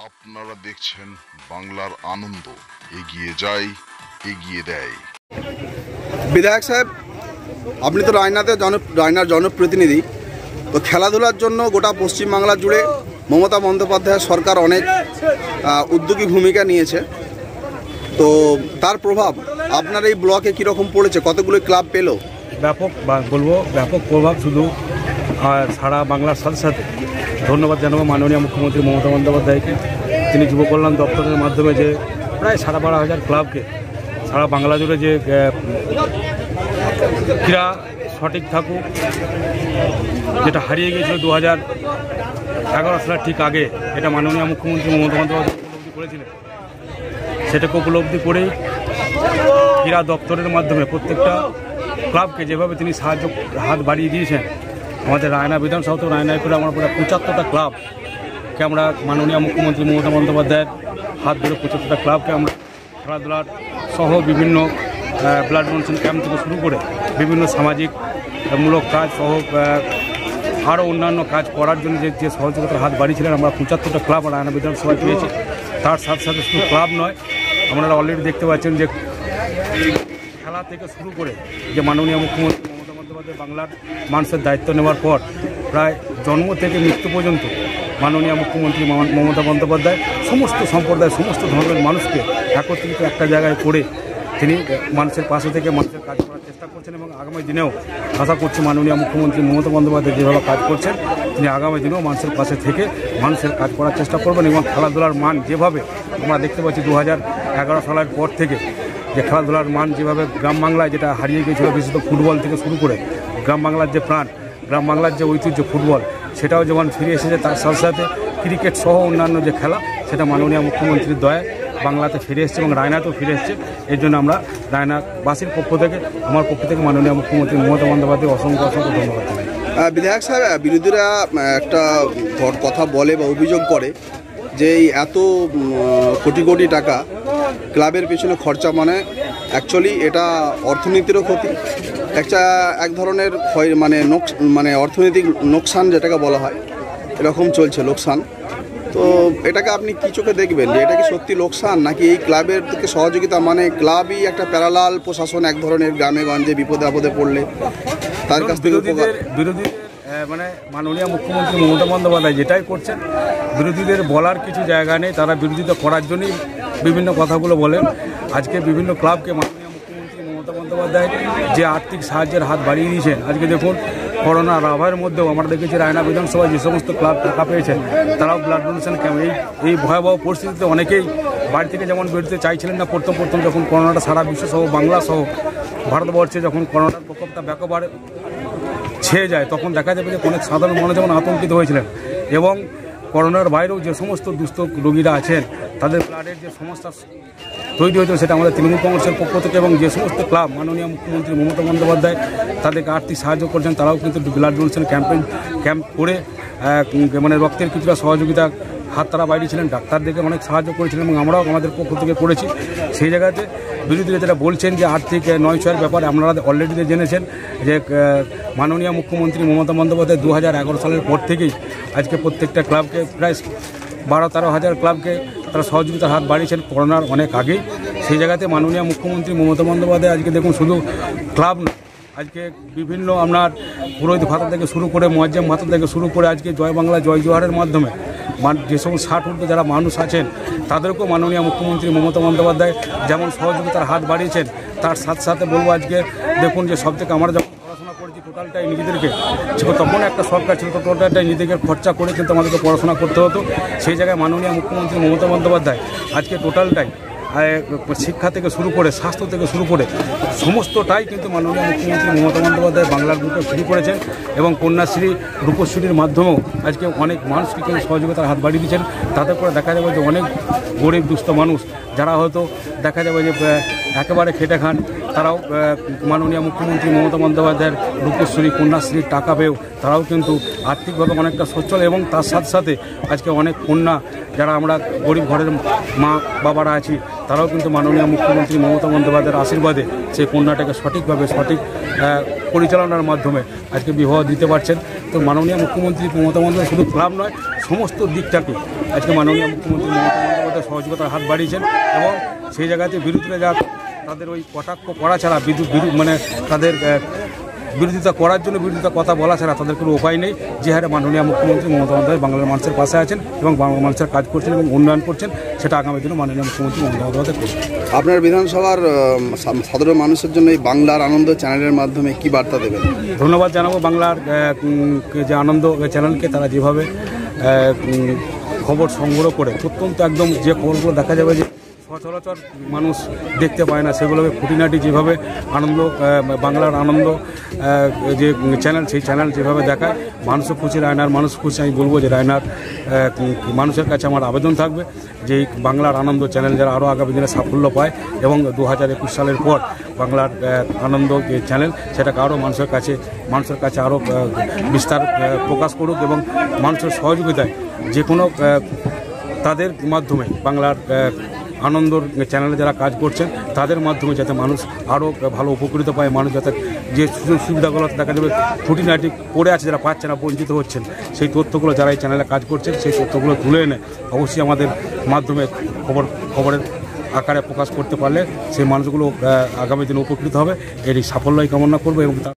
আপনারা দেখছেন বাংলার আনন্দ, এগিয়ে যায়, এগিয়ে দেয়। বিধায়ক সাহেব, আপনি তো রায়নার জনপ্রতিনিধি, তো খেলাধুলার জন্য গোটা পশ্চিমবাংলা জুড়ে মমতা বন্দ্যোপাধ্যায় সরকার অনেক উদ্যোগী ভূমিকা নিয়েছে, তো তার প্রভাব আপনার এই ব্লকে কীরকম পড়েছে? কতগুলো ক্লাব পেল? ব্যাপক বলবো, ব্যাপক প্রভাব। শুধু সারা বাংলার সাথে সাথে ধন্যবাদ জানাবো মাননীয় মুখ্যমন্ত্রী মমতা বন্দ্যোপাধ্যায়কে। তিনি যুব কল্যাণ দপ্তরের মাধ্যমে যে প্রায় 12,500 ক্লাবকে সারা বাংলা জুড়ে যে ক্রীড়া সঠিক থাকুক, যেটা হারিয়ে গিয়েছিল 2011 সালের ঠিক আগে, এটা মাননীয় মুখ্যমন্ত্রী মমতা বন্দ্যোপাধ্যায় উপলব্ধি করেছিলেন। সেটাকে উপলব্ধি করেই ক্রীড়া দপ্তরের মাধ্যমে প্রত্যেকটা ক্লাবকে যেভাবে তিনি হাত বাড়িয়ে দিয়েছেন, আমাদের রায়না বিধানসভা তো রায়নায় করে আমরা প্রায় 75টা ক্লাবকে আমরা মাননীয় মুখ্যমন্ত্রী মমতা বন্দ্যোপাধ্যায়ের হাত ধরে 75টা ক্লাবকে আমরা খেলাধুলার সহ বিভিন্ন ব্লাড ডোনেশন ক্যাম্প থেকে শুরু করে বিভিন্ন সামাজিক মূলক কাজ সহ আরও অন্যান্য কাজ করার জন্য যে সহযোগিতার হাত বাড়িয়েছিলেন, আমরা 75টা ক্লাব রায়না বিধানসভায় পেয়েছি। তার সাথে সাথে শুধু ক্লাব নয়, আপনারা অলরেডি দেখতে পাচ্ছেন যে খেলা থেকে শুরু করে যে মাননীয় মুখ্যমন্ত্রী মমতা বন্দ্যোপাধ্যায় বাংলার মানুষের দায়িত্ব নেওয়ার পর প্রায় জন্ম থেকে মৃত্যু পর্যন্ত মাননীয় মুখ্যমন্ত্রী মমতা বন্দ্যোপাধ্যায় সমস্ত সম্প্রদায়, সমস্ত ধর্মের মানুষকে একত্রিত একটা জায়গায় করে তিনি মানুষের পাশে থেকে মানুষের কাজ করার চেষ্টা করছেন এবং আগামী দিনেও আশা করছি মাননীয় মুখ্যমন্ত্রী মমতা বন্দ্যোপাধ্যায় যেভাবে কাজ করছেন, তিনি আগামী দিনেও মানুষের পাশে থেকে মানুষের কাজ করার চেষ্টা করবেন। এবং খেলাধুলার মান যেভাবে আমরা দেখতে পাচ্ছি 2011 সালের পর থেকে, যে খেলাধুলার মান যেভাবে গ্রাম বাংলায় যেটা হারিয়ে গিয়েছিল, বিশেষত ফুটবল থেকে শুরু করে গ্রাম বাংলার যে প্রাণ, গ্রাম বাংলার যে ঐতিহ্য ফুটবল, সেটাও যেমন ফিরে এসেছে, তার সাথে সাথে ক্রিকেট সহ অন্যান্য যে খেলা, সেটা মাননীয় মুখ্যমন্ত্রীর দয়ায় বাংলাতে ফিরে এসছে এবং রায়নাতেও ফিরে এসছে। এর জন্য আমরা রায়নাবাসীর পক্ষ থেকে, আমার পক্ষ থেকে মাননীয় মুখ্যমন্ত্রী মমতা বন্দ্যোপাধ্যায় অসংখ্য ধন্যবাদ জানাই। বিধায়ক সাহেব, বিরোধীরা একটা কথা বলে বা অভিযোগ করে যে এই এত কোটি কোটি টাকা ক্লাবের পেছনে খরচা, অ্যাকচুয়ালি এটা অর্থনীতিরও ক্ষতি, এক ধরনের মানে অর্থনৈতিক লোকসান যেটাকে বলা হয়, এরকম চলছে লোকসান। তো এটাকে আপনি কি চোখে দেখবেন, যে এটা কি সত্যি লোকসান, নাকি এই ক্লাবের থেকে সহযোগিতা? ক্লাবই একটা প্যারালাল প্রশাসন, এক ধরনের গ্রামে গঞ্জে বিপদে আপদে পড়লে তার কাছ থেকে বিরোধীদের মাননীয় মুখ্যমন্ত্রী মমতা বন্দ্যোপাধ্যায় যেটাই করছেন, বিরোধীদের বলার কিছু জায়গা নেই। তারা বিরোধিতা করার জন্যই বিভিন্ন কথাগুলো বলেন। আজকে বিভিন্ন ক্লাবকে মাননীয় মুখ্যমন্ত্রী মমতা বন্দ্যোপাধ্যায় যে আর্থিক সাহায্যের হাত বাড়িয়ে দিয়েছেন, আজকে দেখুন করোনার আবহের মধ্যেও আমরা দেখেছি রায়না বিধানসভায় যে সমস্ত ক্লাব টাকা পেয়েছেন, তারাও ব্লাড ডোনেশন ক্যাম্প, এই ভয়াবহ পরিস্থিতিতে অনেকেই বাড়ি থেকে যেমন বেরোতে চাইছিলেন না, প্রথম যখন করোনাটা সারা বিশ্ব সহ বাংলা সহ ভারতবর্ষে যখন করোনার প্রকোপটা ব্যাপকবার ছেয়ে যায়, তখন দেখা যাবে যে অনেক সাধারণ মানুষ যেমন আতঙ্কিত হয়েছিলেন। এবং করোনার বাইরেও যে সমস্ত দুস্থ রোগীরা আছেন, তাদের ব্লাডের যে সমস্যা তৈরি হয়েছিল, সেটা আমাদের তৃণমূল কংগ্রেসের পক্ষ থেকে এবং যে সমস্ত ক্লাব মাননীয় মুখ্যমন্ত্রী মমতা বন্দ্যোপাধ্যায় তাদেরকে আর্থিক সাহায্য করছেন, তারাও কিন্তু ব্লাড ডোনেশন ক্যাম্প করে রক্তের কিছুটা সহযোগিতা হাত তারা বাড়িয়েছিলেন, ডাক্তারদেরকে অনেক সাহায্য করেছিলেন এবং আমরাও আমাদের পক্ষ থেকে করেছি। সেই জায়গাতে বিরোধীরা যেটা বলছেন যে আর্থিক নয়ছয়ের ব্যাপারে, আপনারা অলরেডি জেনেছেন যে মাননীয় মুখ্যমন্ত্রী মমতা বন্দ্যোপাধ্যায় 2011 সালের পর থেকেই আজকে প্রত্যেকটা ক্লাবকে প্রায় 12-13 হাজার ক্লাবকে তারা সহযোগিতার হাত বাড়িয়েছেন করোনার অনেক আগেই। সেই জায়গাতে মাননীয় মুখ্যমন্ত্রী মমতা বন্দ্যোপাধ্যায় আজকে দেখুন শুধু ক্লাব নয়, আজকে বিভিন্ন আপনার পুরোহিত ভাতা থেকে শুরু করে মুয়াজ্জেম ভাতা থেকে শুরু করে আজকে জয় বাংলা জয় জোহারের মাধ্যমে যে সমস্ত 60 ঊর্ধ্ব যারা মানুষ আছেন, তাদেরকেও মাননীয় মুখ্যমন্ত্রী মমতা বন্দ্যোপাধ্যায় যেমন সহযোগিতার হাত বাড়িয়েছেন, তার সাথে সাথে বলবো আজকে দেখুন যে সব থেকে আমরা যখন পড়াশোনা করেছি টোটালটাই নিজেদেরকে, তখন একটা সরকার ছিল, তো টোটালটাই নিজেদেরকে খরচা করে কিন্তু আমাদেরকে পড়াশোনা করতে হতো। সেই জায়গায় মাননীয় মুখ্যমন্ত্রী মমতা বন্দ্যোপাধ্যায় আজকে টোটালটাই শিক্ষা থেকে শুরু করে স্বাস্থ্য থেকে শুরু করে সমস্তটাই কিন্তু মাননীয় মুখ্যমন্ত্রী মমতা বন্দ্যোপাধ্যায় বাংলার বুকে শুরু করেছেন এবং কন্যাশ্রী রূপশ্রীর মাধ্যমেও আজকে অনেক মানুষকে কিন্তু সহযোগিতার হাত বাড়িয়ে দিচ্ছেন। তাতে করে দেখা যাবে যে অনেক গরিব দুস্থ মানুষ যারা হয়তো দেখা যাবে যে একেবারে খেটে খান, তারাও মাননীয় মুখ্যমন্ত্রী মমতা বন্দ্যোপাধ্যায়ের রূপশ্রী কন্যাশ্রীর টাকা পেয়েও তারাও কিন্তু আর্থিকভাবে অনেকটা সচ্ছল। এবং তার সাথে সাথে আজকে অনেক কন্যা যারা আমরা গরিব ঘরের মা বাবারা আছি, তারাও কিন্তু মাননীয় মুখ্যমন্ত্রী মমতা বন্দ্যোপাধ্যায়ের আশীর্বাদে সেই কন্যাটাকে সঠিকভাবে সঠিক পরিচালনার মাধ্যমে আজকে বিবাহ দিতে পারছেন। তো মাননীয় মুখ্যমন্ত্রী মমতা বন্দ্যোপাধ্যায় শুধু ক্লাব নয়, সমস্ত দিকটাকে আজকে মাননীয় মুখ্যমন্ত্রী মমতা বন্দ্যোপাধ্যায় সহযোগিতার হাত বাড়িয়েছেন এবং সেই জায়গাতে বিরোধীরা যা তাদের ওই কটাক্ষ করা ছাড়া মানে তাদের বিরোধিতা করার জন্য বিরোধিতা কথা বলা ছাড়া তাদের কোনো উপায় নেই। যে হারে মাননীয় মুখ্যমন্ত্রী মমতা বন্দ্যোপাধ্যায় বাংলার মানুষের পাশে আছেন এবং বাংলার মানুষের কাজ করছেন এবং উন্নয়ন করছেন, সেটা আগামী দিনে মাননীয় মুখ্যমন্ত্রী মমতা বন্দ্যোপাধ্যায় করছেন। আপনার বিধানসভার সাধারণ মানুষের জন্য এই বাংলার আনন্দ চ্যানেলের মাধ্যমে কি বার্তা দেবেন? ধন্যবাদ জানাবো বাংলার যে আনন্দ চ্যানেলকে, তারা যেভাবে খবর সংগ্রহ করে অত্যন্ত একদম যে খবরগুলো দেখা যাবে যে সচরাচর মানুষ দেখতে পায় না, সেগুলোকে খুঁটিনাটি যেভাবে আনন্দ বাংলার আনন্দ যে চ্যানেল, সেই চ্যানেল যেভাবে দেখায় মানুষও খুশি, রায়নার মানুষ খুশি। আমি বলবো যে রায়নার মানুষের কাছে আমার আবেদন থাকবে যে এই বাংলার আনন্দ চ্যানেল যারা আরও আগামী দিনে সাফল্য পায় এবং 2021 সালের পর বাংলার আনন্দ যে চ্যানেল সেটাকে আরও মানুষের কাছে আরও বিস্তার প্রকাশ করুক এবং মানুষের সহযোগিতায় যে কোনো তাদের মাধ্যমে বাংলার আনন্দর চ্যানেলে যারা কাজ করছেন তাদের মাধ্যমে যাতে মানুষ আরও ভালো উপকৃত পায়, মানুষ যাতে যে সুযোগ সুবিধাগুলো দেখা যাবে খুঁটিনাটি পড়ে আছে যারা পাচ্ছে না, বঞ্চিত হচ্ছেন, সেই তথ্যগুলো যারা এই চ্যানেলে কাজ করছেন সেই তথ্যগুলো তুলে এনে অবশ্যই আমাদের মাধ্যমে খবরের আকারে প্রকাশ করতে পারলে সেই মানুষগুলো আগামী দিনে উপকৃত হবে। এর সাফল্যই কামনা করবো এবং